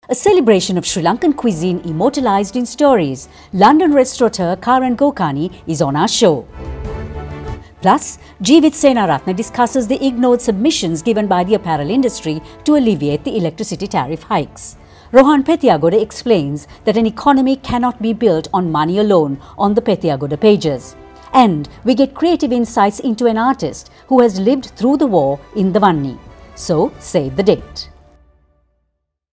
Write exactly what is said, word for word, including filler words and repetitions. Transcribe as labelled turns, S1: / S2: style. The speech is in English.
S1: A celebration of Sri Lankan cuisine immortalized in stories. London restaurateur Karan Gokani is on our show. Plus, Jeevith Senaratne discusses the ignored submissions given by the apparel industry to alleviate the electricity tariff hikes. Rohan Pethiyagoda explains that an economy cannot be built on money alone on the Pethiyagoda pages. And we get creative insights into an artist who has lived through the war in the Vanni. So, save the date.